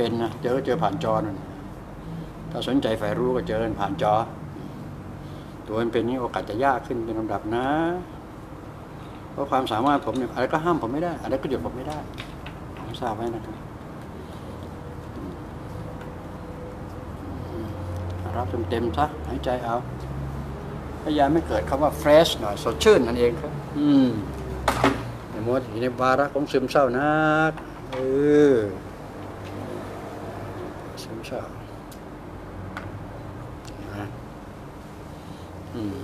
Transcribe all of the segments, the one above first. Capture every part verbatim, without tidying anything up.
เป็นๆนะเจอก็เจอผ่านจอนั่นถ้าสนใจใฝ่รู้ก็เจอกันผ่านจอตัวเป็นๆนี่โอกาสจะยากขึ้นเป็นลำดับนะเพราะความสามารถผมเนี่ยอะไรก็ห้ามผมไม่ได้อะไรก็หยุดผมไม่ได้ผมทราบไว้นะครับรับเต็มๆซะหายใจเอาพยายามไม่เกิดคำว่า fresh หน่อยสดชื่นนั่นเองครับอืมในมัวอยู่ในวาระของซึมเศร้านักเออซึมเศร้านะอืม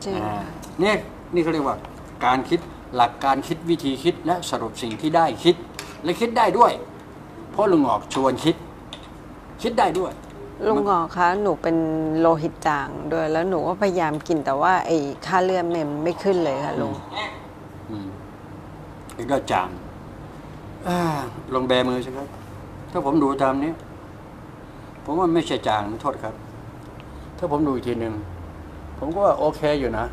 จริงค่ะนี่นี่เขาเรียกว่าการคิดหลักการคิดวิธีคิดและสรุปสิ่งที่ได้คิดและคิดได้ด้วย เพราะลุงออกชวนคิด คิดได้ด้วยลุงหงอคะหนูเป็นโลหิตจางด้วยแล้วหนูก็พยายามกินแต่ว่าไอ้ค่าเลือดมันไม่ขึ้นเลยค่ะลุงอืมอีกก็จางอ่าลงแบมือใช่ครับถ้าผมดูตามนี้ผมว่าไม่ใช่จางโทษครับ ถ้าผมดูอีกทีหนึ่งผมก็ว่าโอเคอยู่นะ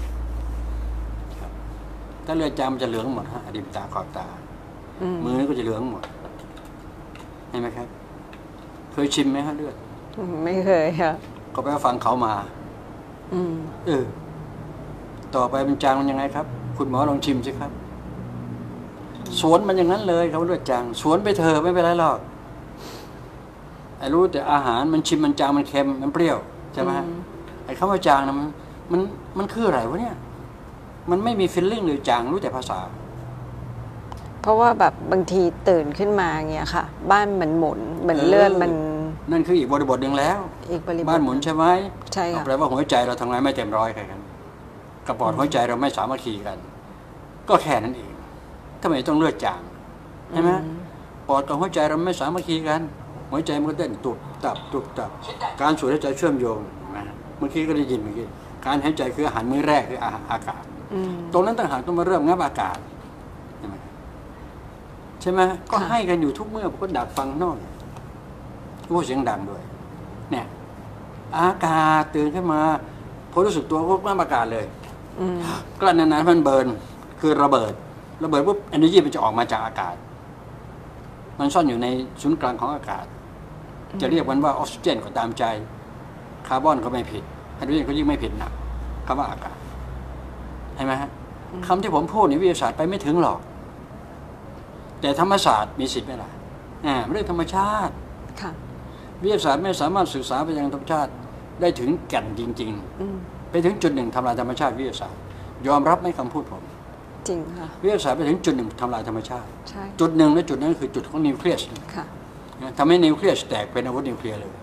ถ้าเลือดจางมันจะเหลืองหมดฮะริมตาขอบตา มือก็จะเหลืองหมดเห็นไหมครับ เคยชิมไหมฮะเลือดไม่เคยค่ะก็ไปฟังเขามาอืมเออ ต่อไปมันจางมันยังไงครับ คุณหมอลองชิมสิครับ สวนมันอย่างนั้นเลยเขาเลือดจางสวนไปเถอะไม่เป็นไรหรอกไอ้รู้แต่อาหารมันชิมมันจางมันเค็มมันเปรี้ยวใช่ไหมฮะไอ้คำว่าจางนะมันมันมันคืออะไรวะเนี่ย มันไม่มีฟีลลิ่งหรือจางรู้แต่ภาษาเพราะว่าแบบบางทีตื่นขึ้นมาเงี้ยค่ะ บ้านมันหมุนเหมือนเลือดมันนั่นคืออีกบริบทหนึ่งแล้วอีกบริบทบ้านหมุนใช่ไหมใช่ค่ะแปลว่าหัวใจเราทำงานไม่เต็มร้อยกันกระปอดหัวใจเราไม่สามัคคีกัน ก็แค่นั้นเองทำไมต้องเลือดจางใช่ไหมปอดกับหัวใจเราไม่สามัคคีกัน หัวใจมันก็เต้นตุบตับตุบตับการสูดหายใจเชื่อมโยงนะเมื่อกี้ก็ได้ยินเมื่อกี้การหายใจคืออาหารมื้อแรกคืออาหารอากาศตรงนั้นต่างหากต้องมาเริ่มงับอากาศใช่ไหมใช่ไหมก็ให้กันอยู่ทุกเมื่อผมก็ดักฟังนอกพูดเสียงดังด้วยเนี่ยอากาศตื่นขึ้นมาพอรู้สึกตัวก็งับอากาศเลยกลั้นนานๆมันเบิร์นคือระเบิดระเบิดปุ๊บเอเนอร์จีมันจะออกมาจากอากาศมันซ่อนอยู่ในศูนย์กลางของอากาศจะเรียกมันว่าออกซิเจนก็ตามใจคาร์บอนก็ไม่ผิดไฮโดรเจนก็ยิ่งไม่ผิดหนักคำว่าอากาศเห็นไหมฮะคำที่ผมพูดในวิทยาศาสตร์ไปไม่ถึงหรอกแต่ธรรมศาสตร์มีสิทธิ์ไหมล่ะอ่าเรื่องธรรมชาติวิทยาศาสตร์ไม่สามารถศึกษาไปยังธรรมชาติได้ถึงแก่นจริงๆไปถึงจุดหนึ่งทำลายธรรมชาติวิทยาศาสตร์ยอมรับไหมคำพูดผมจริงค่ะวิทยาศาสตร์ไปถึงจุดหนึ่งทำลายธรรมชาติใช่จุดหนึ่งและจุดนั้นคือจุดของนิวเคลียสค่ะทำให้นิวเคลียสแตกเป็นอาวุธนิวเคลียร์เลย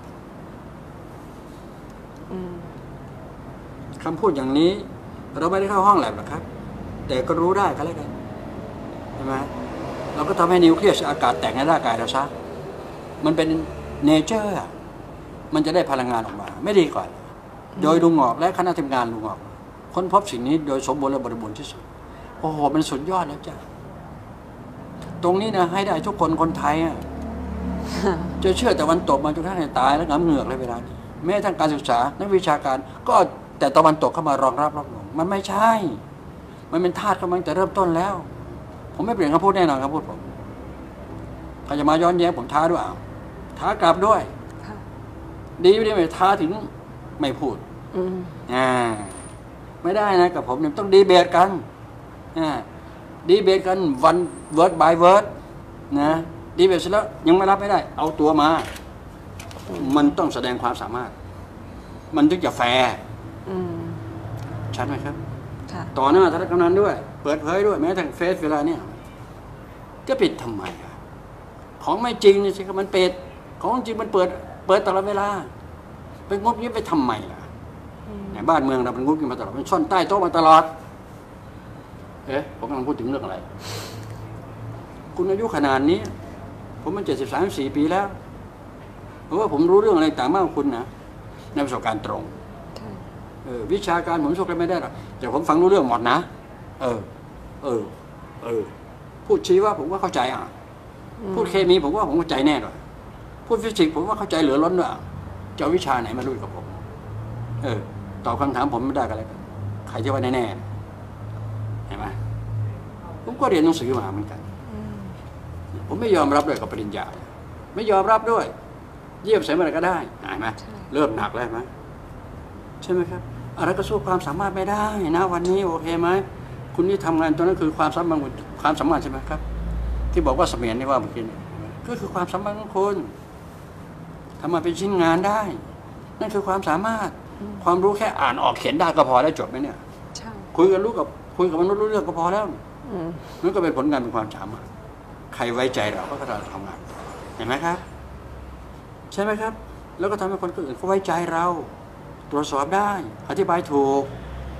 คำพูดอย่างนี้เราไม่ได้เข้าห้องแลบหรอกครับแต่ก็รู้ได้ก็แล้วกันใช่ไหมเราก็ทำให้นิวเคลียสอากาศแตกในร่างกายเราซะมันเป็นเนเจอร์มันจะได้พลังงานออกมาไม่ดีก่อนโดยลุงหงอกและคณะทำงานลุงหงอกค้นพบสิ่งนี้โดยสมบูรณ์และบริบูรณ์ที่สุดโอ้โหมันสุดยอดแล้วจ้ะตรงนี้นะให้ได้ทุกคนคนไทยอ่ะจะเชื่อแต่วันตกมาจนกระทั่งตายแล้วน้ำเหงือกเลยเวลาแม้ทั้งการศึกษานักวิชาการก็แต่ตะวันตกเข้ามารองรับรับรองมันไม่ใช่มันเป็นธาตุเข้ามาตั้งแต่เริ่มต้นแล้วผมไม่เปลี่ยนคำพูดแน่นอนคำพูดผมใครจะมาย้อนแย้งผมท้าด้วยท้ากลับด้วยดีไม่ได้ไหมท้าถึงไม่พูดอ่าไม่ได้นะกับผมเนี่ยต้องดีเบตกันอ่าดีเบตกันวันเวิร์ดบายเวิร์ดนะดีเบตเสร็จแล้วยังไม่รับไม่ได้เอาตัวมามันต้องแสดงความสามารถมันถึงจะแฟร์ชัดไหมครับต่อหน้าท่านกำนันด้วยเปิดเผยด้วยแม้แต่เฟซเวลาเนี่ยจะปิดทำไมของไม่จริงนี่สิครับมันเปิดของจริงมันเปิดเปิดตลอดเวลาไปงบนี้ไปทำไมล่ะบ้านเมืองเราเป็นงบนี้มาตลอดมันซ่อนใต้โต๊ะมาตลอดเอ๊ะผมกำลังพูดถึงเรื่องอะไร คุณอายุขนาดนี้ผมมันเจ็ดสิบสามสี่ปีแล้วเพราะว่าผมรู้เรื่องอะไรต่างมากกว่าคุณนะในประสบการณ์ตรงเออวิชาการผมสู้กันไม่ได้หรอกแต่ผมฟังรู้เรื่องหมดนะเออเออเออพูดชีวะผมว่าเข้าใจอ่ะพูดเคมีผมว่าผมเข้าใจแน่ด้วยพูดฟิสิกส์ผมว่าเข้าใจเหลือล้นด้วยจะวิชาไหนมาลุยกับผมเออตอบคำถามผมไม่ได้กันเลยใครจะว่าแน่ๆเห็นไหมผมก็เรียนหนังสือมาเหมือนกันผมไม่ยอมรับด้วยกับปริญญาไม่ยอมรับด้วยเยี่ยมใส่เมื่อไรก็ได้เห็นไหมเริ่มหนักแล้วไหมใช่ไหมครับอะไรก็สู้ความสามารถไม่ได้นะวันนี้โอเคไหมคุณที่ทำงานตัวนั้นคือความสามารถความสามารถใช่ไหมครับที่บอกว่าเสมียนนี่ว่าเมื่อกี้ก็คือความสามารถของคุณทำมาเป็นชิ้นงานได้นั่นคือความสามารถความรู้แค่อ่านออกเขียนได้ก็พอแล้วจบไหมเนี่ยคุยกันรู้กับคุยกับมนุษย์รู้เรื่องก็พอแล้วนั่นก็เป็นผลงานเป็นความสามารถใครไว้ใจเราก็เราทำงานเห็นไหมครับใช่ไหมครับแล้วก็ทำให้คนอื่นเขาไว้ใจเราตรวจสอบได้อธิบายถูก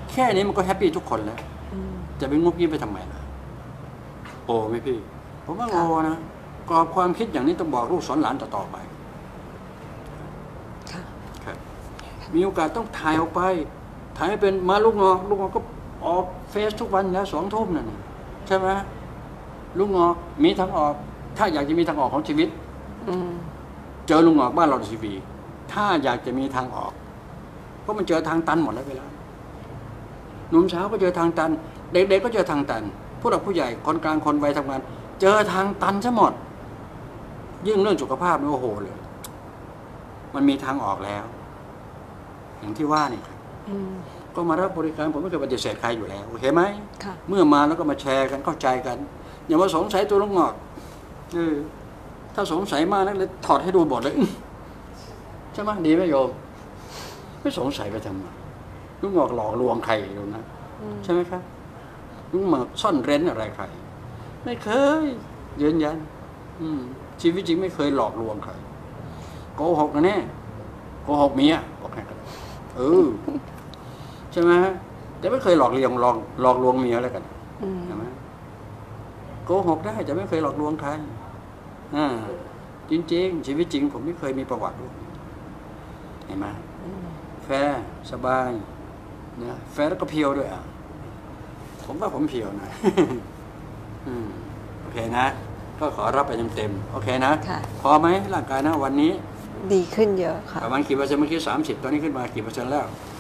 แค่นี้มันก็แฮปปี้ทุกคนแล้วอืมจะไปงุบยิ้มไปทำไมล่ะโอ้ไหมพี่ผมว่าโง่นะกรอบความคิดอย่างนี้ต้องบอกลูกสอนหลานต่อๆไปค่ะครับมีโอกาสต้องถ่ายออกไปถ่ายให้เป็นมาลูกงอลูกงอก็ออกเฟซทุกวันแล้วสองทุ่มนั่นน่ะใช่ไหมลูกงอมีทางออก ถ้าอยากจะมีทางออกของชีวิตอืมเจอลุงงอกบ้านเราทีวีถ้าอยากจะมีทางออกเพราะมันเจอทางตันหมดแล้วเวลาหนุ่มสาวก็เจอทางตัน เด็กๆก็เจอทางตันผู้หลักผู้ใหญ่คนกลางคนวัยทำงาน เจอทางตันซะหมดยิ่งเรื่องสุขภาพนี่โอ้โหเลยมันมีทางออกแล้ว อย่างที่ว่านี่อืมก็มารับบริการผมไม่เคยปฏิเสธใครอยู่แล้วโอเคไหมค่ะเมื่อมาแล้วก็มาแชร์กันเข้าใจกัน อย่ามาสงสัยตัวลุงงอกเออถ้าสงสัยมากนักเลยถอดให้ดูบทเลยอื้อใช่ไหมดีไหมโยมไม่สงสัยไปทำไมลุงงอกหลอกลวงใครดูนะอืมใช่ไหมครับลุงงอกซ่อนเร้นอะไรใครไม่เคยยืนยัน อืมชีวิตจริงไม่เคยหลอกลวงใครโกหกนะแน่โกหกเมียบอกให้กันเออใช่ไหมแต่ไม่เคยหลอกเลียงหลอกหลอกลวงเมียแล้วกันอืมใช่ไหมโกหกได้แต่ไม่เคยหลอกลวงใครอ่าจริง ๆ ชีวิตจริง ผมไม่เคยมีประวัติด้วยเห็นไหมอืมแฟร์สบายนะแฟร์แล้วก็เพียวด้วยอ่ะผมว่าผมเพียวนะ อืมโอเคนะ ก็ขอรับไปเต็มๆโอเคนะค่ะพอไหมร่างกายนะวันนี้ดีขึ้นเยอะค่ะประมาณกี่เปอร์เซ็นต์เมื่อกี้สามสิบตอนนี้ขึ้นมากี่เปอร์เซ็นต์แล้ว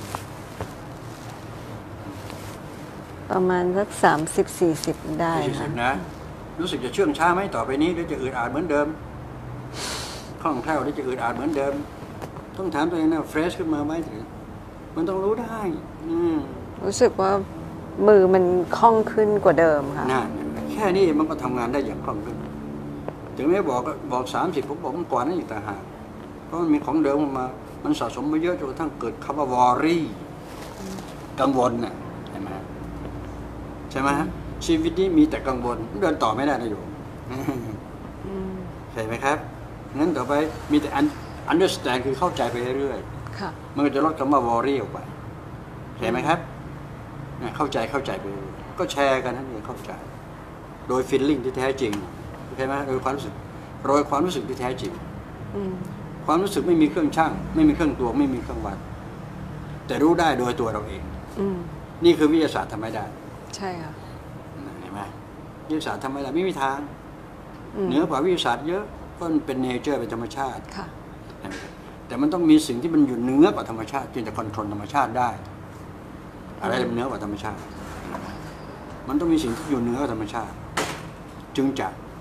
ประมาณสักสามสิบสี่สิบได้สี่สิค่ะบนะ รู้สึกจะเชื่องช้าไหมต่อไปนี้หรือจะอืดอาดเหมือนเดิมคล่องแคล่วหรือจะอืดอาดเหมือนเดิม ต้องถามตัวเองนะเฟรชขึ้นมาไหมหรือมันต้องรู้ได้ อืมรู้สึกว่ามือมันคล่องขึ้นกว่าเดิมค่ะนั่นแค่นี้มันก็ทำงานได้อย่างคล่องขึ้นถึงแม้บอกก็บอกสามสิบผมบอกมันกว่านั้นอีกต่างหากเพราะมันมีของเดิมมา มันสะสมมาเยอะจนกระทั่งเกิดคำว่าวอรี่กังวลน่ะเห็นไหมใช่ไหมชีวิตนี้มีแต่กังวลเดินต่อไม่ได้นะโยมอืมใช่ไหมครับงั้นต่อไปมีแต่ understand คือเข้าใจไปเรื่อยค่ะๆมันก็จะลดคำว่า worry ออกไปเห็นไหมครับเนี่ยเข้าใจเข้าใจไปเรื่อยๆก็แชร์กันนั่นเองเข้าใจ โดย feeling ที่แท้จริงใช่ไหมโดยความรู้สึกโดยความรู้สึกที่แท้จริงอืมความรู้สึกไม่มีเครื่องช่างไม่มีเครื่องตวงไม่มีเครื่องวัดแต่รู้ได้โดยตัวเราเองอืมนี่คือวิทยาศาสตร์ทำไม่ได้ใช่ค่ะเห็นไหมวิทยาศาสตร์ทำไม่ได้ไม่มีทางอืมเหนือกว่าวิทยาศาสตร์เยอะเพราะมันเป็นเนเจอร์เป็นธรรมชาติค่ะเห็นไหมครับแต่มันต้องมีสิ่งที่มันอยู่เหนือกว่าธรรมชาติจึงจะคอนโทรลธรรมชาติได้ อะไรมันเหนือกว่าธรรมชาติ มันต้องมีสิ่งที่อยู่เหนือกว่าธรรมชาติ จึงจะ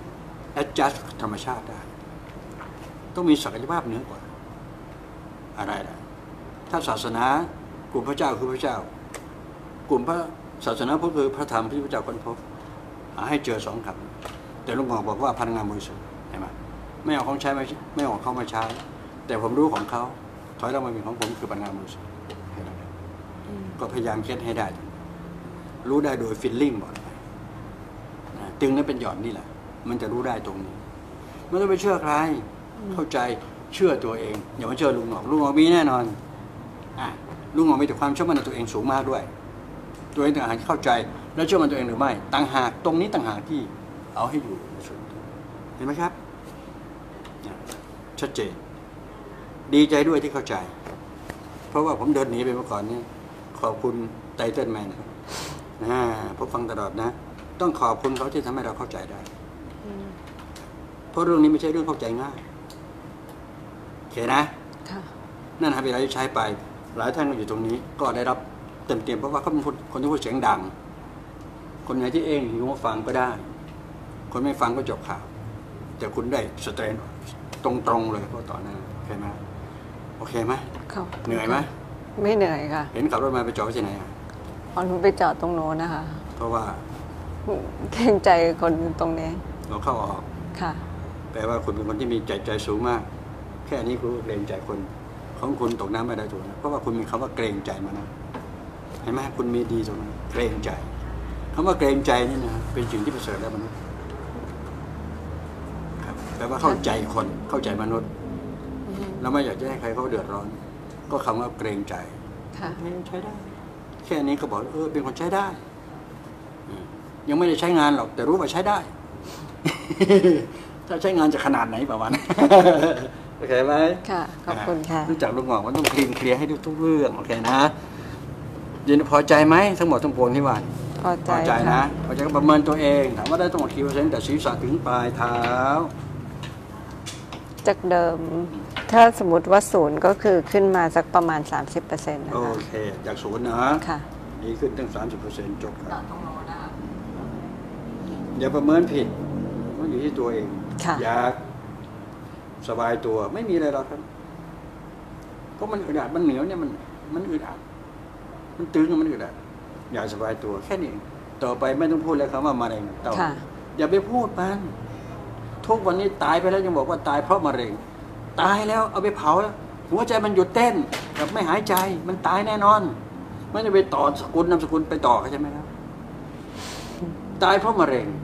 adjust ธรรมชาติได้ ต้องมีศักยภาพเหนือกว่า อะไรล่ะถ้าศาสนากลุ่มพระเจ้าคือพระเจ้า กลุ่มพระศาสนาพุทธคือพระธรรมที่พระเจ้าค้นพบหาให้เจอสองคำแต่หลุงหงอกบอกว่าพลังงานบริสุทธิ์เห็นไหมไม่เอาของใช้ไม่ไม่เอาของเขามาใช้ แต่ผมรู้ของเขาถอยเรามาเป็นของผมคือพลังงานบริสุทธิ์เห็นไหมครับอืมก็พยายามเช็ดให้ได้ รู้ได้โดยฟีลลิ่งบอกไปนะตึงนั้นเป็นหย่อนนี่แหละ มันจะรู้ได้ตรงนี้ไม่ต้องไปเชื่อใคร เข้าใจเชื่อตัวเองอย่ามาเชื่อลุงหงอกลุงหงอกมีแน่นอนอ่ะลุงหงอกมีแต่ความเชื่อมั่นในตัวเองสูงมากด้วย ตัวเองต่างหากที่เข้าใจ และเชื่อมั่นตัวเองหรือไม่ต่างหากตรงนี้ต่างหากที่เอาให้อยู่ในส่วนตัวเห็นไหมครับเนี่ยชัดเจน ดีใจด้วยที่เข้าใจ เพราะว่าผมเดินหนีไปเมื่อก่อนนี่ขอบคุณไตเติ้ลแมนนะครับนะผมฟังตลอดนะ ต้องขอบคุณเขาที่ทำให้เราเข้าใจได้อืมเพราะเรื่องนี้ไม่ใช่เรื่องเข้าใจง่ายโอเคนะค่ะนั่นฮะเวลาที่ใช้ไป หลายท่านก็อยู่ตรงนี้ ก็ได้รับเต็มๆเพราะว่าเขาเป็นคนคนที่พูดเสียงดัง คนไหนที่เองหิวมาฟังก็ได้ คนไม่ฟังก็จบข่าว แต่คุณได้สเตรนตรงๆเลยเพราะต่อหน้าโอเคไหมโอเคไหมค่ะเหนื่อยไหมไม่เหนื่อยค่ะเห็นขับรถมาไปจอดไว้ที่ไหนอ่ะพอหนูไปจอดตรงโน้นนะคะเพราะว่าเกรงใจคนตรงนี้เราเข้าออกค่ะแปลว่าคุณเป็นคนที่มีใจใจสูงมาก แค่นี้คุณก็เกรงใจคนของคุณตกน้ำไม่ได้ถูกนะเพราะว่าคุณมีคำว่าเกรงใจมานะเห็นไหมคุณมีดีตรงนั้นเกรงใจคำว่าเกรงใจนี่นะเป็นสิ่งที่ประเสริฐแล้วมนุษย์ครับแปลว่าเข้าใจคนเข้าใจมนุษย์แล้วไม่อยากจะให้ใครเขาเดือดร้อน ก็คำว่าเกรงใจค่ะใช้ได้แค่นี้ก็บอกเออเป็นคนใช้ได้ยังไม่ได้ใช้งานหรอกแต่รู้ว่าใช้ได้ ถ้าใช้งานจะขนาดไหนประมาณโอเคไหมค่ะขอบคุณค่ะรู้จักลุงหงอกมันต้องคลีนเคลียร์ให้ทุกเรื่องโอเคนะยินพอใจไหมทั้งหมดทั้งปวงที่ว่าพอใจพอใจนะพอใจก็ประเมินตัวเองถามว่าได้ทั้งหมดกี่เปอร์เซ็นต์แต่ศีรษะถึงปลายเท้าจากเดิมถ้าสมมติว่าศูนย์ก็คือขึ้นมาสักประมาณ สามสิบเปอร์เซ็นต์ นะคะโอเคจากศูนย์นะค่ะดีขึ้นตั้ง สามสิบเปอร์เซ็นต์ จบครับอย่าประเมินผิดมันอยู่ที่ตัวเองอยากสบายตัวไม่มีอะไรหรอกครับเพราะมันอึดอัดมันเหนียวเนี่ยมันมันอึดอัดมันตึงมันอึดอัดอยากสบายตัวแค่นี้ต่อไปไม่ต้องพูดแล้วคำว่ามะเร็งต่ออย่าไปพูดมันทุกวันนี้ตายไปแล้วยังบอกว่าตายเพราะมะเร็งตายแล้วเอาไปเผาแล้วหัวใจมันหยุดเต้นกับไม่หายใจมันตายแน่นอนไม่จะไปต่อสกุลนามสกุลไปต่อใช่ไหมครับตายเพราะมะเร็ง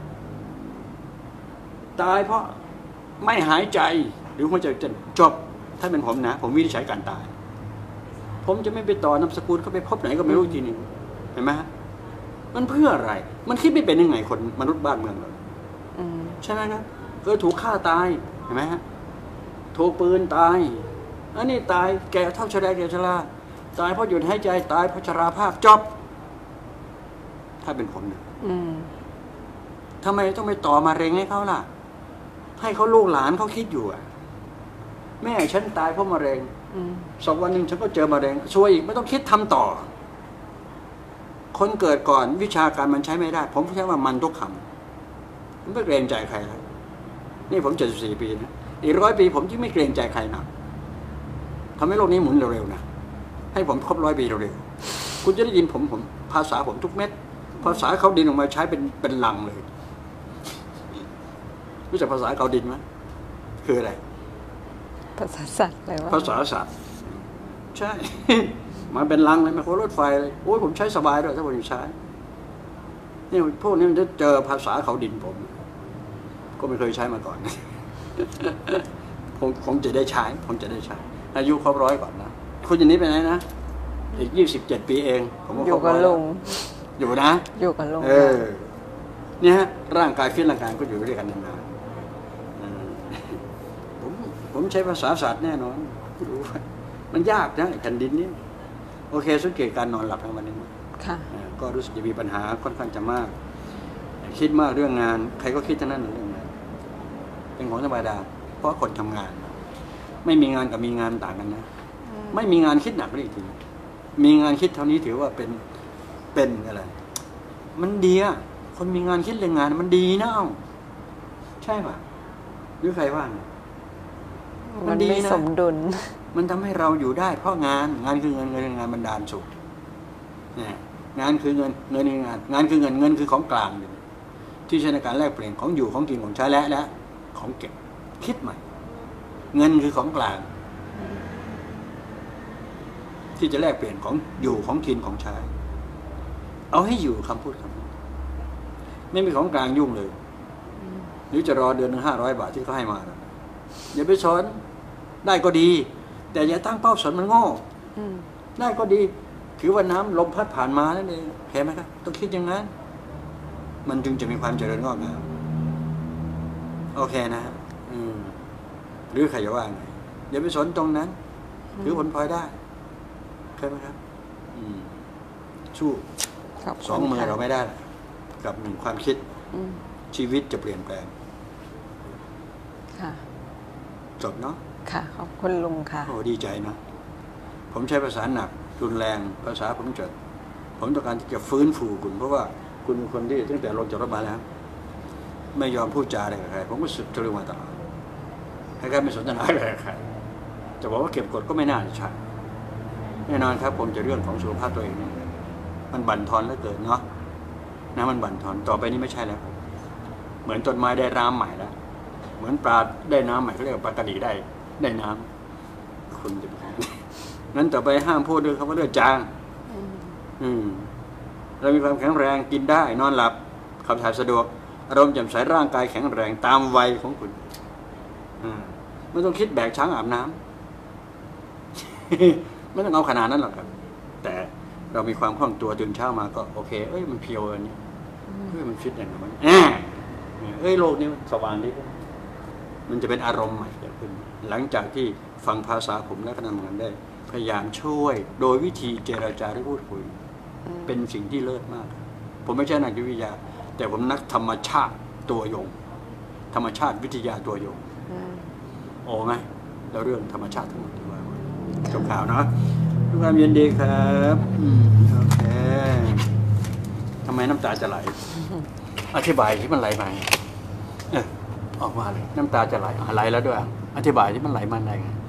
ตายเพราะไม่หายใจหรือหัวใจจะจบถ้าเป็นผมนะผมวินิจฉัยการตายผมจะไม่ไปต่อนามสกุลเขาไปพบไหนก็ไม่รู้ทีนึงเห็นไหมมันเพื่ออะไรมันคิดไม่เป็นยังไงคนมนุษย์บ้านเมืองเราใช่ไหมครับเคยถูกฆ่าตายเห็นไหมฮะถูกปืนตายอันนี้ตายแก่เท่าชราแก่ชราตายเพราะหยุดหายใจตายเพราะชราภาพจบถ้าเป็นผมนะทำไมต้องไปต่อมะเร็งให้เขาล่ะให้เขาลูกหลานเขาคิดอยู่อะแม่ฉันตายเพราะมะเร็งสักวันหนึ่งฉันก็เจอมะเร็งช่วยอีกไม่ต้องคิดทำต่อคนเกิดก่อนวิชาการมันใช้ไม่ได้ผมใช้ว่ามันทุกคำผมไม่เกรงใจใครแล้วนี่ผมเจ็ดสิบสี่ปีนะอีกร้อยปีผมยิ่งไม่เกรงใจใครนะทำให้โลกนี้หมุนเร็วๆนะให้ผมครบร้อยปีเร็วๆคุณจะได้ยินผมผมภาษาผมทุกเม็ดภาษาเขาดินออกมาใช้เป็นเป็นลังเลยรู้จักภาษาเขาดินไหมคืออะไรภาษาสัตว์อะไรวะภาษาสัตว์ใช่มาเป็นลังเลยมาโครถไฟเลยโอ้ยผมใช้สบายด้วยถ้าผมใช้นี่พวกนี้มันจะเจอภาษาเขาดินผมก็ไม่เคยใช้มาก่อนผมผมจะได้ใช้ผมจะได้ใช้อายุครบร้อยก่อนนะคุณอย่างนี้ไปไหนนะอีกยี่สิบเจ็ดปีเองผมก็อยู่กับลุงอยู่นะอยู่กับลุงเออเนี่ยฮะร่างกายฟิตร่างกายก็อยู่ด้วยกันนานๆผมผมใช้ภาษาศาสตร์แน่นอนรู้มันยากนะแผ่นดินนี้โอเคสังเกตการนอนหลับทั้งวันนี้ค่ะก็รู้สึกจะมีปัญหาค่อนข้างจะมากคิดมากเรื่องงานใครก็คิดเท่านั้นเรื่องงานเป็นของธรรมดาเพราะคนทำงานไม่มีงานกับมีงานต่างกันนะไม่มีงานคิดหนักเลยทีมีงานคิดเท่านี้ถือว่าเป็นเป็นอะไรมันดีอะคนมีงานคิดเรื่องงานมันดีนะเอ้าใช่ป่ะหรือใครว่ามันดีนะสมดุลมันทำให้เราอยู่ได้เพราะงานงานคือเงินเงินงานบรรดาลสุขเนี่ยงานคือเงินเงินคืองานงานคือเงินเงินคือของกลางที่ใช้ในการแลกเปลี่ยนของอยู่ของกินของใช้และและของเก็บคิดใหม่เงินคือของกลางที่จะแลกเปลี่ยนของอยู่ของกินของใช้เอาให้อยู่คำพูดคำนี้ไม่มีของกลางยุ่งเลยหรือจะรอเดือนหนึ่งห้าร้อยบาทที่เขาให้มาอย่าไปสนได้ก็ดีแต่อย่าตั้งเป้าสนมันโง่ได้ก็ดีถือว่าน้ำลมพัดผ่านมานั่นเองเห็นไหมครับต้องคิดอย่างนั้นมันจึงจะมีความเจริญงอกงามโอเคนะอืมหรือใครจะว่าไงอย่าไปสนตรงนั้นถือผลพลอยได้ใช่ไหมครับอืมสู้สองมือเราไม่ได้กับหนึ่งความคิดชีวิตจะเปลี่ยนแปลงค่ะจบเนาะค่ะขอบคุณลุงค่ะโอ้ดีใจนะผมใช้ภาษาหนักรุนแรงภาษาผมจะผมต้องการที่จะฟื้นฟูคุณเพราะว่าคุณเป็นคนที่ตั้งแต่ลงจากรถมาแล้วไม่ยอมพูดจาอะไรกับใครผมก็สึกทะลุมาตลอดใครๆไม่สนใจอะไรกับใครจะบอกว่าเก็บกดก็ไม่น่าจะใช่แน่นอนครับผมจะเรื่องของสุขภาพตัวเองมันบั่นทอนเหลือเกินเนาะนะมันบั่นทอนต่อไปนี้ไม่ใช่แล้วเหมือนต้นไม้ได้น้ำใหม่แล้วเหมือนปลาได้น้ำใหม่เขาเรียกว่าปลากระดีได้ได้น้ำคุณจะนั้นต่อไปห้ามพูดด้วยคำว่าเลือดจางอืมเรามีความแข็งแรงกินได้นอนหลับขับถ่ายสะดวกอารมณ์แจ่มใสร่างกายแข็งแรงตามวัยของคุณไม่ต้องคิดแบกช้างอาบน้ำไม่ต้องเอาขนาดนั้นหรอกครับแต่เรามีความคล่องตัวตื่นเช้ามาก็โอเคเอ้ยมันเพียวอันนี้เอ้ยมันฟิตอย่างนั้นเอ้ยโลกนี้สว่างดีมันจะเป็นอารมณ์ใหม่เกิดขึ้นหลังจากที่ฟังภาษาผมและก็ทำงานได้พยายามช่วยโดยวิธีเจรจาหรือพูดคุยเป็นสิ่งที่เลิศมากผมไม่ใช่นักจิตวิทยาแต่ผมนักธรรมชาติตัวยงธรรมชาติวิทยาตัวยงโอ้ไหมแล้วเรื่องธรรมชาติทั้งหมดที่ว่าจบข่าวนะด้วยความยินดีครับโอเคทำไมน้ำตาจะไหลอธิบายที่มันไหลมาเออออกมาเลยน้ำตาจะไหลไหลแล้วด้วยอธิบายที่มันไหลมาได้ไง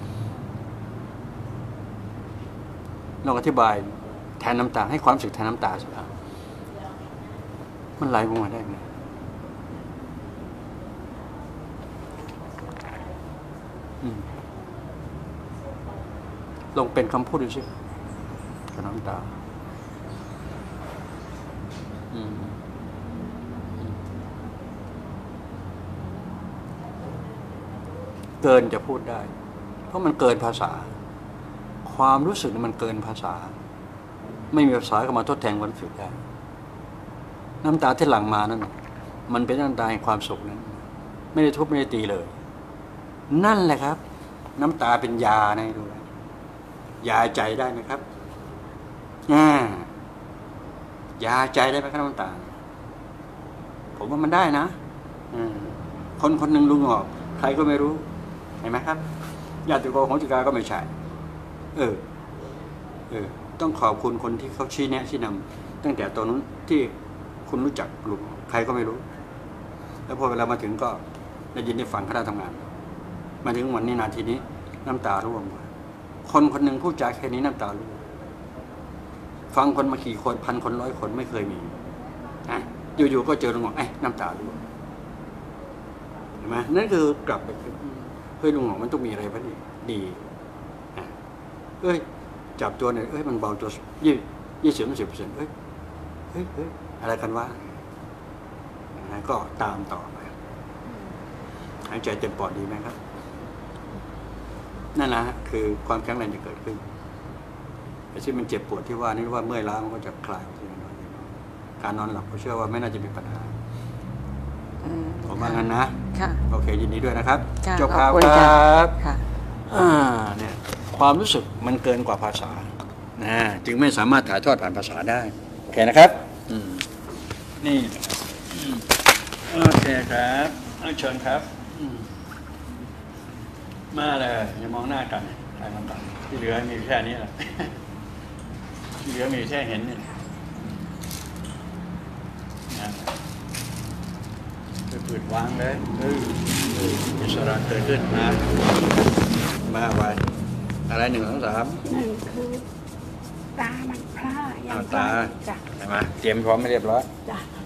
ลองอธิบายแทนน้ำตาให้ความรู้สึกแทนน้ำตาสิครับมันไหลออกมาได้ไงลองเป็นคำพูดดูสิกับน้ำตาเกินจะพูดได้เพราะมันเกินภาษาความรู้สึกมันเกินภาษาไม่มีภาษาก็มาทดแทนความรู้สึกได้น้ำตาที่หลั่งมานั่นมันเป็นน้ำตาแห่งความสุขนั้นไม่ได้ทุบไม่ได้ตีเลยนั่นแหละครับน้ำตาเป็นยานะดูยาใจได้ไหมครับอ่ายาใจได้ไหมครับน้ำตาผมว่ามันได้นะคนคนหนึ่งลุงออกใครก็ไม่รู้เห็นไหมครับญาติโกโหติกาก็ไม่ใช่เออเออต้องขอบคุณคนที่เขาชี้แนะชี้นำตั้งแต่ตอนนั้นที่คุณรู้จักลุงใครก็ไม่รู้แล้วพอเวลามาถึงก็ได้ยินได้ฟังคณะทำงานมาถึงวันนี้นาทีนี้น้ำตาร่วงคนคนหนึ่งพูดจาแค่นี้น้ำตาร่วงฟังคนมากี่คนพันคนร้อยคนไม่เคยมีอ่ะอยู่ๆก็เจอลุงบอกเอ้น้ำตาร่วงเห็นไหมนั่นคือกลับไปเฮ้ยลุงบอกมันต้องมีอะไรพอดีดีอ่ะเอ้ยจับตัวเนี่ยเอ้ยมันเบาตัวยี่ยี่สิบสิบเปอร์เซ็นต์เอ้ยเฮ้ยเฮ้ยอะไรกันวะนะก็ตามต่อไปหายใจเต็มปอดดีไหมครับนั่นแหละคือความแข็งแรงจะเกิดขึ้นไอ้ที่มันเจ็บปวดที่ว่านี่ว่าเมื่อยล้ามันก็จะคลายทีน้อยการนอนหลับผมเชื่อว่าไม่น่าจะมีปัญหาผมว่างั้นนะโอเคยินดีด้วยนะครับจบข่าวครับอ่าเนี่ยความรู้สึกมันเกินกว่าภาษานะจึงไม่สามารถถ่ายทอดผ่านภาษาได้โอเคนะครับอืมนี่โอเคครับเชิญครับมาเลยอย่ามองหน้ากันใครมันต่างที่เหลือมีแค่นี้แหละที่เหลือมีแค่เห็นนี่นะไปปืดวางเลยเอออิสระเกิดขึ้นมามาไวอะไรหนึ่งสองสามนั่นคือตามันพร่าอย่างตาใช่ไหมเตรียมพร้อมไม่เรียบร้อยจ้ะ